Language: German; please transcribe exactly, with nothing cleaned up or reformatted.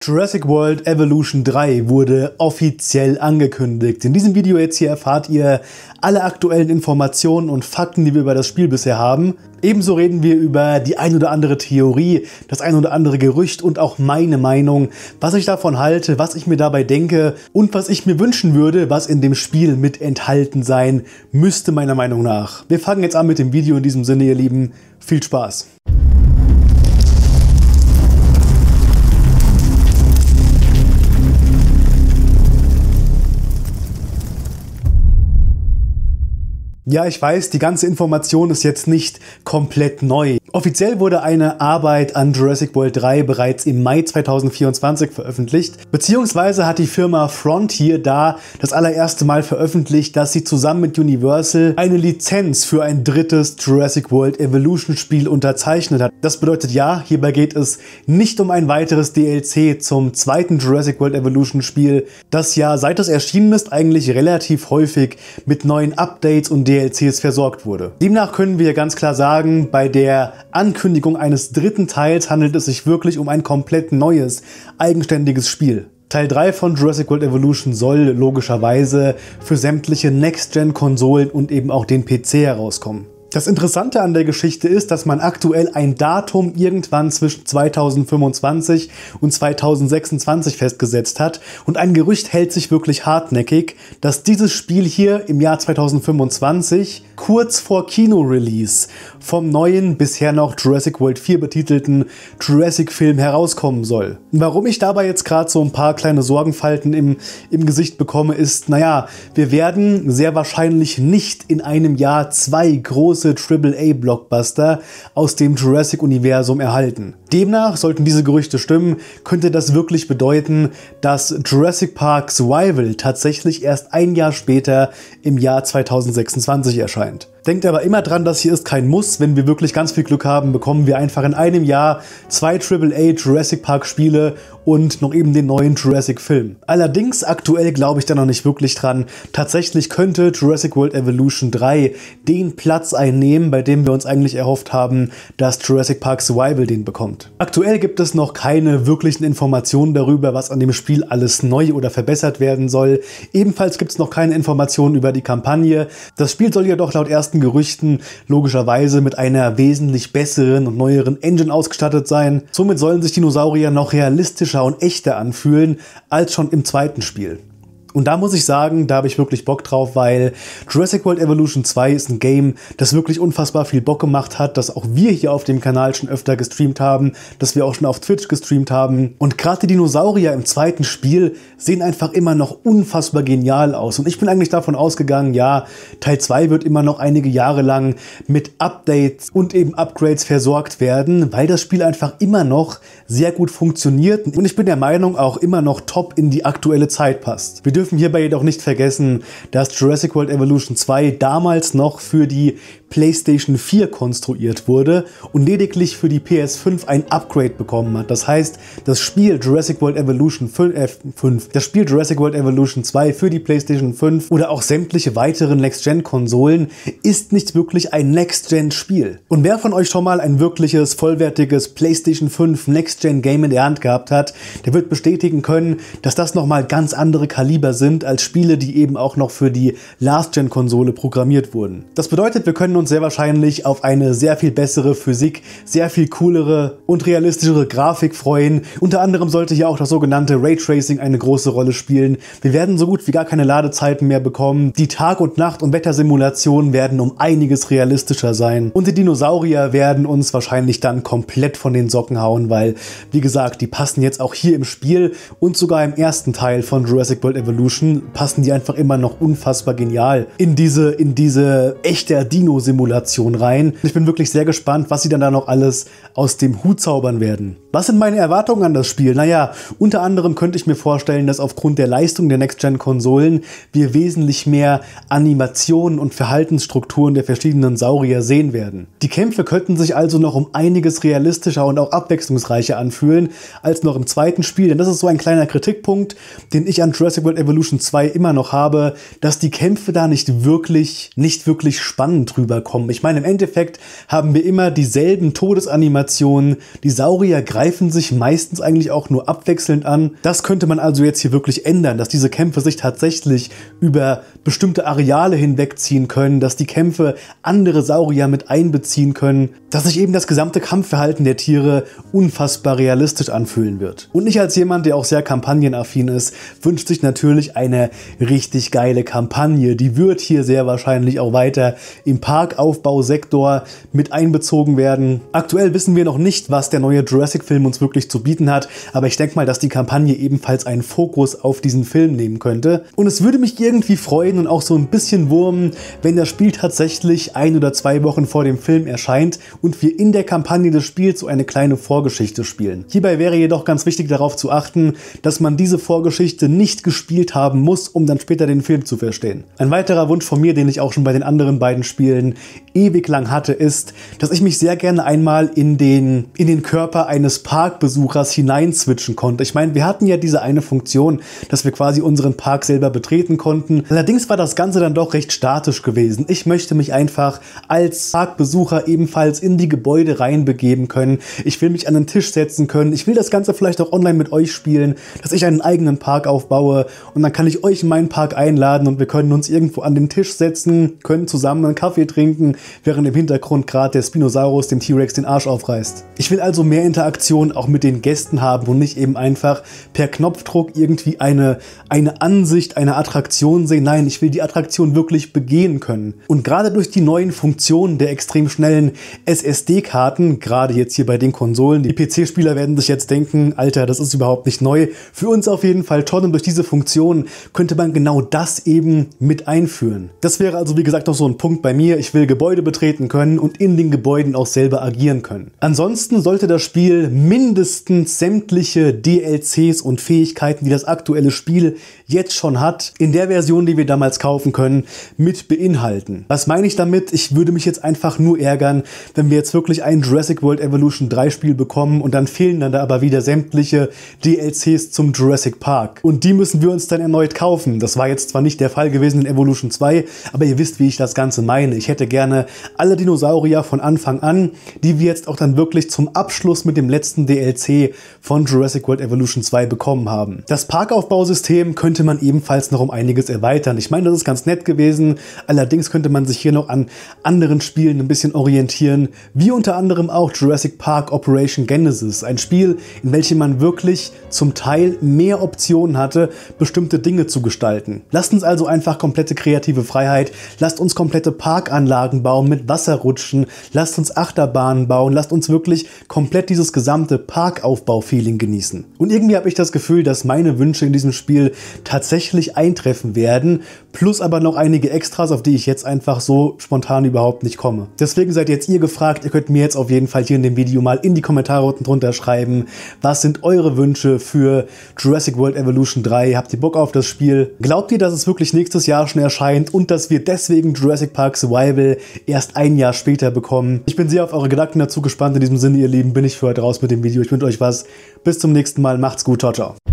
Jurassic World Evolution drei wurde offiziell angekündigt. In diesem Video jetzt hier erfahrt ihr alle aktuellen Informationen und Fakten, die wir über das Spiel bisher haben. Ebenso reden wir über die ein oder andere Theorie, das ein oder andere Gerücht und auch meine Meinung, was ich davon halte, was ich mir dabei denke und was ich mir wünschen würde, was in dem Spiel mit enthalten sein müsste, meiner Meinung nach. Wir fangen jetzt an mit dem Video in diesem Sinne, ihr Lieben. Viel Spaß! Ja, ich weiß, die ganze Information ist jetzt nicht komplett neu. Offiziell wurde eine Arbeit an Jurassic World drei bereits im Mai zweitausendvierundzwanzig veröffentlicht, beziehungsweise hat die Firma Frontier da das allererste Mal veröffentlicht, dass sie zusammen mit Universal eine Lizenz für ein drittes Jurassic World Evolution Spiel unterzeichnet hat. Das bedeutet ja, hierbei geht es nicht um ein weiteres D L C zum zweiten Jurassic World Evolution Spiel, das ja seit es erschienen ist eigentlich relativ häufig mit neuen Updates und D L Cs versorgt wurde. Demnach können wir ganz klar sagen, bei der Ankündigung eines dritten Teils handelt es sich wirklich um ein komplett neues, eigenständiges Spiel. Teil drei von Jurassic World Evolution soll logischerweise für sämtliche Next-Gen-Konsolen und eben auch den P C herauskommen. Das Interessante an der Geschichte ist, dass man aktuell ein Datum irgendwann zwischen zweitausendfünfundzwanzig und zweitausendsechsundzwanzig festgesetzt hat und ein Gerücht hält sich wirklich hartnäckig, dass dieses Spiel hier im Jahr zweitausendfünfundzwanzig kurz vor Kino-Release vom neuen, bisher noch Jurassic World vier betitelten Jurassic-Film herauskommen soll. Warum ich dabei jetzt gerade so ein paar kleine Sorgenfalten im, im Gesicht bekomme, ist, naja, wir werden sehr wahrscheinlich nicht in einem Jahr zwei große Triple A Blockbuster aus dem Jurassic-Universum erhalten. Demnach, sollten diese Gerüchte stimmen, könnte das wirklich bedeuten, dass Jurassic Park Survival tatsächlich erst ein Jahr später im Jahr zweitausendsechsundzwanzig erscheint. Denkt aber immer dran, das hier ist kein Muss. Wenn wir wirklich ganz viel Glück haben, bekommen wir einfach in einem Jahr zwei Triple A Jurassic Park Spiele und noch eben den neuen Jurassic Film. Allerdings aktuell glaube ich da noch nicht wirklich dran. Tatsächlich könnte Jurassic World Evolution drei den Platz einnehmen, bei dem wir uns eigentlich erhofft haben, dass Jurassic Park Survival den bekommt. Aktuell gibt es noch keine wirklichen Informationen darüber, was an dem Spiel alles neu oder verbessert werden soll. Ebenfalls gibt es noch keine Informationen über die Kampagne. Das Spiel soll jedoch laut ersten Gerüchten logischerweise mit einer wesentlich besseren und neueren Engine ausgestattet sein. Somit sollen sich Dinosaurier noch realistischer und echter anfühlen als schon im zweiten Spiel. Und da muss ich sagen, da habe ich wirklich Bock drauf, weil Jurassic World Evolution zwei ist ein Game, das wirklich unfassbar viel Bock gemacht hat, das auch wir hier auf dem Kanal schon öfter gestreamt haben, das wir auch schon auf Twitch gestreamt haben. Und gerade die Dinosaurier im zweiten Spiel sehen einfach immer noch unfassbar genial aus. Und ich bin eigentlich davon ausgegangen, ja, Teil zwei wird immer noch einige Jahre lang mit Updates und eben Upgrades versorgt werden, weil das Spiel einfach immer noch sehr gut funktioniert. Und ich bin der Meinung, auch immer noch top in die aktuelle Zeit passt. Wir dürfen hierbei jedoch nicht vergessen, dass Jurassic World Evolution zwei damals noch für die PlayStation vier konstruiert wurde und lediglich für die P S fünf ein Upgrade bekommen hat. Das heißt, das Spiel Jurassic World Evolution fünf, das Spiel Jurassic World Evolution zwei für die PlayStation fünf oder auch sämtliche weiteren Next-Gen-Konsolen ist nicht wirklich ein Next-Gen-Spiel. Und wer von euch schon mal ein wirkliches, vollwertiges PlayStation fünf Next-Gen-Game in der Hand gehabt hat, der wird bestätigen können, dass das nochmal ganz andere Kaliber sind als Spiele, die eben auch noch für die Last-Gen-Konsole programmiert wurden. Das bedeutet, wir können uns sehr wahrscheinlich auf eine sehr viel bessere Physik, sehr viel coolere und realistischere Grafik freuen. Unter anderem sollte hier auch das sogenannte Raytracing eine große Rolle spielen. Wir werden so gut wie gar keine Ladezeiten mehr bekommen. Die Tag- und Nacht- und Wettersimulationen werden um einiges realistischer sein. Und die Dinosaurier werden uns wahrscheinlich dann komplett von den Socken hauen, weil, wie gesagt, die passen jetzt auch hier im Spiel und sogar im ersten Teil von Jurassic World Evolution passen die einfach immer noch unfassbar genial in diese, in diese echte Dino-Simulation rein. Ich bin wirklich sehr gespannt, was sie dann da noch alles aus dem Hut zaubern werden. Was sind meine Erwartungen an das Spiel? Naja, unter anderem könnte ich mir vorstellen, dass aufgrund der Leistung der Next-Gen-Konsolen wir wesentlich mehr Animationen und Verhaltensstrukturen der verschiedenen Saurier sehen werden. Die Kämpfe könnten sich also noch um einiges realistischer und auch abwechslungsreicher anfühlen als noch im zweiten Spiel, denn das ist so ein kleiner Kritikpunkt, den ich an Jurassic World Evolution zwei immer noch habe, dass die Kämpfe da nicht wirklich, nicht wirklich spannend drüber kommen. Ich meine, im Endeffekt haben wir immer dieselben Todesanimationen. Die Saurier greifen sich meistens eigentlich auch nur abwechselnd an. Das könnte man also jetzt hier wirklich ändern, dass diese Kämpfe sich tatsächlich über bestimmte Areale hinwegziehen können, dass die Kämpfe andere Saurier mit einbeziehen können, dass sich eben das gesamte Kampfverhalten der Tiere unfassbar realistisch anfühlen wird. Und ich als jemand, der auch sehr kampagnenaffin ist, wünscht sich natürlich eine richtig geile Kampagne. Die wird hier sehr wahrscheinlich auch weiter im Parkaufbausektor mit einbezogen werden. Aktuell wissen wir noch nicht, was der neue Jurassic-Film uns wirklich zu bieten hat, aber ich denke mal, dass die Kampagne ebenfalls einen Fokus auf diesen Film nehmen könnte. Und es würde mich irgendwie freuen und auch so ein bisschen wurmen, wenn das Spiel tatsächlich ein oder zwei Wochen vor dem Film erscheint und wir in der Kampagne des Spiels so eine kleine Vorgeschichte spielen. Hierbei wäre jedoch ganz wichtig darauf zu achten, dass man diese Vorgeschichte nicht gespielt haben muss, um dann später den Film zu verstehen. Ein weiterer Wunsch von mir, den ich auch schon bei den anderen beiden Spielen ewig lang hatte, ist, dass ich mich sehr gerne einmal in den, in den Körper eines Parkbesuchers hineinswitchen konnte. Ich meine, wir hatten ja diese eine Funktion, dass wir quasi unseren Park selber betreten konnten. Allerdings war das Ganze dann doch recht statisch gewesen. Ich möchte mich einfach als Parkbesucher ebenfalls in die Gebäude reinbegeben können. Ich will mich an den Tisch setzen können. Ich will das Ganze vielleicht auch online mit euch spielen, dass ich einen eigenen Park aufbaue und dann kann ich euch in meinen Park einladen und wir können uns irgendwo an den Tisch setzen, können zusammen einen Kaffee trinken, während im Hintergrund gerade der Spinosaurus dem T-Rex den Arsch aufreißt. Ich will also mehr Interaktion auch mit den Gästen haben und nicht eben einfach per Knopfdruck irgendwie eine, eine Ansicht, eine Attraktion sehen. Nein, ich will die Attraktion wirklich begehen können. Und gerade durch die neuen Funktionen der extrem schnellen S S D-Karten, gerade jetzt hier bei den Konsolen, die P C-Spieler werden sich jetzt denken, Alter, das ist überhaupt nicht neu. Für uns auf jeden Fall toll und durch diese Funktion könnte man genau das eben mit einführen. Das wäre also wie gesagt noch so ein Punkt bei mir. Ich will Gebäude betreten können und in den Gebäuden auch selber agieren können. Ansonsten sollte das Spiel mindestens sämtliche D L Cs und Fähigkeiten, die das aktuelle Spiel jetzt schon hat, in der Version, die wir damals kaufen können, mit beinhalten. Was meine ich damit? Ich würde mich jetzt einfach nur ärgern, wenn wir jetzt wirklich ein Jurassic World Evolution drei Spiel bekommen und dann fehlen dann da aber wieder sämtliche D L Cs zum Jurassic Park. Und die müssen wir uns dann erneut kaufen. Das war jetzt zwar nicht der Fall gewesen in Evolution zwei, aber ihr wisst, wie ich das Ganze meine. Ich hätte gerne alle Dinosaurier von Anfang an, die wir jetzt auch dann wirklich zum Abschluss mit dem letzten D L C von Jurassic World Evolution zwei bekommen haben. Das Parkaufbausystem könnte man ebenfalls noch um einiges erweitern. Ich meine, das ist ganz nett gewesen, allerdings könnte man sich hier noch an anderen Spielen ein bisschen orientieren, wie unter anderem auch Jurassic Park Operation Genesis, ein Spiel, in welchem man wirklich zum Teil mehr Optionen hatte, bestimmte Dinge zu gestalten. Lasst uns also einfach komplette kreative Freiheit, lasst uns komplette Parkanlagen bauen mit Wasserrutschen, lasst uns Achterbahnen bauen, lasst uns wirklich komplett dieses gesamte Parkaufbau-Feeling genießen. Und irgendwie habe ich das Gefühl, dass meine Wünsche in diesem Spiel tatsächlich eintreffen werden, plus aber noch einige Extras, auf die ich jetzt einfach so spontan überhaupt nicht komme. Deswegen seid jetzt ihr gefragt, ihr könnt mir jetzt auf jeden Fall hier in dem Video mal in die Kommentare unten drunter schreiben, was sind eure Wünsche für Jurassic World Evolution drei? Habt ihr Bock auf das Spiel? Glaubt ihr, dass es wirklich nächstes Jahr schon erscheint und dass wir deswegen Jurassic Park Survival erst ein Jahr später bekommen? Ich bin sehr auf eure Gedanken dazu gespannt. In diesem Sinne, ihr Lieben, bin ich für heute raus mit dem Video. Ich wünsche euch was. Bis zum nächsten Mal. Macht's gut. Ciao, ciao.